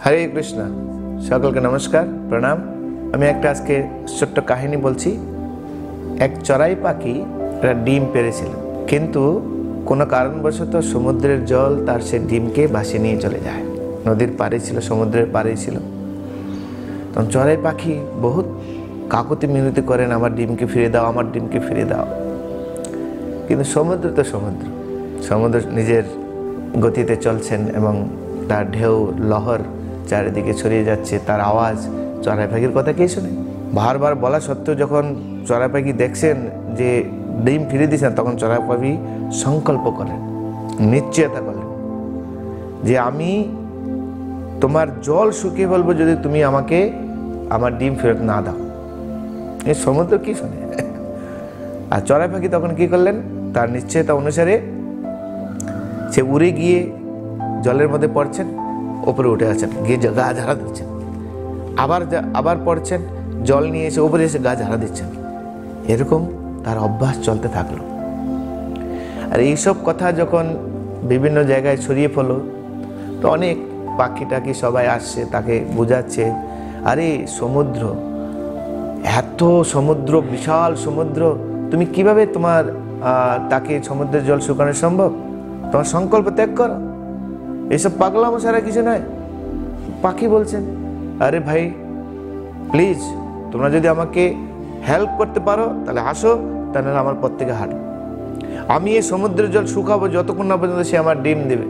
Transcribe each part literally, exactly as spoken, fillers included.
হরে কৃষ্ণ। সকলকে নমস্কার, প্রণাম। আমি একটা আজকে ছোট্ট কাহিনী বলছি। এক চড়াই পাখি একটা ডিম পেড়েছিল, কিন্তু কোনো কারণবশত সমুদ্রের জল তার সে ডিমকে ভাসিয়ে নিয়ে চলে যায়। নদীর পাড়ে ছিল, সমুদ্রের পাড়ে ছিল। তখন চড়াই পাখি বহুত কাকুতি মিনতি করেন, আমার ডিমকে ফিরে দাও, আমার ডিমকে ফিরে দাও। কিন্তু সমুদ্র তো সমুদ্র, সমুদ্র নিজের গতিতে চলছেন এবং তার ঢেউ লহর চারিদিকে ছড়িয়ে যাচ্ছে, তার আওয়াজ চড়াই পাখির কথা কে শোনে? বারবার বলা সত্ত্বেও যখন চড়াই পাখি দেখছেন যে ডিম ফিরে দিয়েছেন, তখন চড়াই পাখি সংকল্প করেন, নিশ্চয়তা করলেন যে আমি তোমার জল শুকিয়ে বলবো যদি তুমি আমাকে আমার ডিম ফেরত না দাও। এই সমুদ্র কি শোনে? আর চড়াই পাখি তখন কি করলেন? তার নিশ্চয়তা অনুসারে সে উড়ে গিয়ে জলের মধ্যে পড়ছেন, ওপরে উঠে আছেন, গিয়ে গা ঝাড়া দিচ্ছেন, আবার আবার পড়ছেন, জল নিয়ে এসে ওপরে এসে গা ঝাড়া দিচ্ছেন। এরকম তার অভ্যাস চলতে থাকলো। আর এইসব কথা যখন বিভিন্ন জায়গায় ছড়িয়ে পড়লো, তো অনেক পাখি টাকি সবাই আসছে, তাকে বোঝাচ্ছে, আরে সমুদ্র, এত সমুদ্র, বিশাল সমুদ্র, তুমি কিভাবে তোমার তাকে সমুদ্রের জল শুকানো সম্ভব? তোমার সংকল্প ত্যাগ করো, এইসব পাগলামো ছাড়া কিছু নয়। পাখি বলছেন, আরে ভাই প্লিজ, তোমরা যদি আমাকে হেল্প করতে পারো তাহলে আসো, তাহলে আমার পথ থেকে হাঁটো। আমি এই সমুদ্রের জল শুকাবো যতক্ষণ না পর্যন্ত সে আমার ডিম দেবে।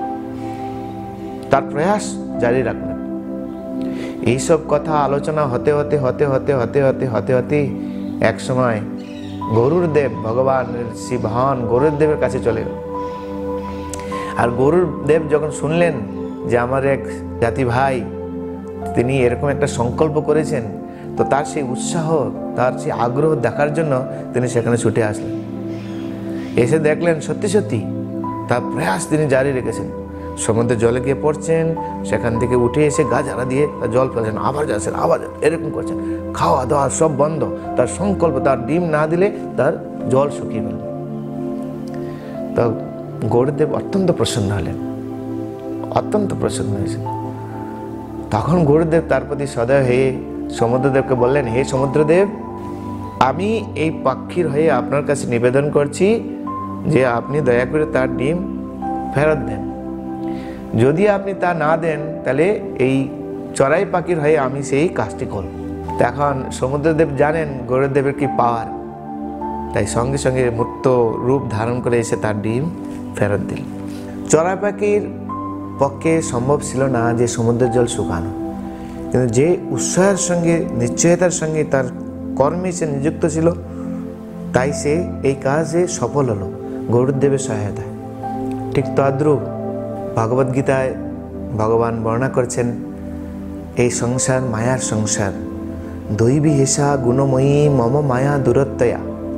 তার প্রয়াস জারি রাখবেন। এইসব কথা আলোচনা হতে হতে হতে হতে হতে হতে হতে হতে এক সময় গরুর দেব, ভগবানের শিবহান গরুর দেবের কাছে চলে গেল। আর গরুর দেব যখন শুনলেন যে আমার এক জাতি ভাই তিনি এরকম একটা সংকল্প করেছেন, তো তার সেই উৎসাহ, তার সেই আগ্রহ দেখার জন্য তিনি সেখানে ছুটে আসলেন। এসে দেখলেন সত্যি সত্যি তার প্রয়াস তিনি জারি রেখেছেন। সমুদ্রে জলে গিয়ে পড়ছেন, সেখান থেকে উঠে এসে গা ঝাড়া দিয়ে তার জল ফেলছেন, আবার যাচ্ছেন, আবার এরকম করছেন, খাওয়া দাওয়া সব বন্ধ। তার সংকল্প, তার ডিম না দিলে তার জল শুকিয়ে গেল। তো গরুদেব অত্যন্ত প্রসন্ন হলেন, অত্যন্ত প্রসন্ন হয়েছেন। তখন গরুদেব তার প্রতি সদয় হয়ে সমুদ্রদেবকে বললেন, হে সমুদ্রদেব, আমি এই পাখির হয়ে আপনার কাছে নিবেদন করছি যে আপনি দয়া করে তার ডিম ফেরত দেন। যদি আপনি তা না দেন তাহলে এই চড়াই পাখির হয়ে আমি সেই কাজটি করব। তখন সমুদ্রদেব জানেন গরুদেবের কি পাওয়ার, তাই সঙ্গে সঙ্গে মূর্ত রূপ ধারণ করে এসে তার ডিম ফেরত দিল। চড়াই পাখির পক্ষে সম্ভব ছিল না যে সমুদ্রের জল শুকানো, কিন্তু যে উৎসাহের সঙ্গে, নিশ্চয়তার সঙ্গে তার কর্মে সে নিযুক্ত ছিল, তাই সে এই কাজে সফল হলো গরুদেবের সহায়তায়। ঠিক তদ্রূপ ভগবদ্গীতায় ভগবান বর্ণনা করছেন, এই সংসার মায়ার সংসার, দৈবী হেসা গুণময়ী মম মায়া দূরত্বয়া।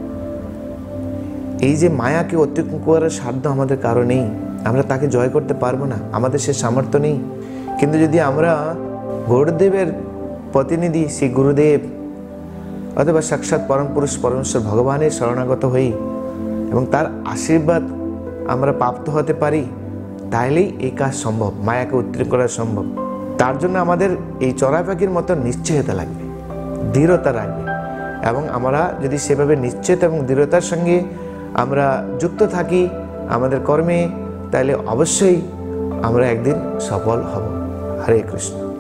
এই যে মায়াকে অতিক্রম করার সাধ্য আমাদের কারো নেই, আমরা তাকে জয় করতে পারবো না, আমাদের সে সামর্থ্য নেই। কিন্তু যদি আমরা গুরুদেবের প্রতিনিধি শ্রী গুরুদেব অথবা সাক্ষাৎ পরম পুরুষ পরমেশ্বর ভগবানের শরণাগত হই এবং তার আশীর্বাদ আমরা প্রাপ্ত হতে পারি, তাহলেই এই কাজ সম্ভব, মায়াকে অতিক্রম করা সম্ভব। তার জন্য আমাদের এই চড়াই পাখির মতো নিশ্চয়তা লাগবে, দৃঢ়তা লাগবে। এবং আমরা যদি সেভাবে নিশ্চয়তা এবং দৃঢ়তার সঙ্গে আমরা যুক্ত থাকি আমাদের কর্মে, তাহলে অবশ্যই আমরা একদিন সফল হব। হরে কৃষ্ণ।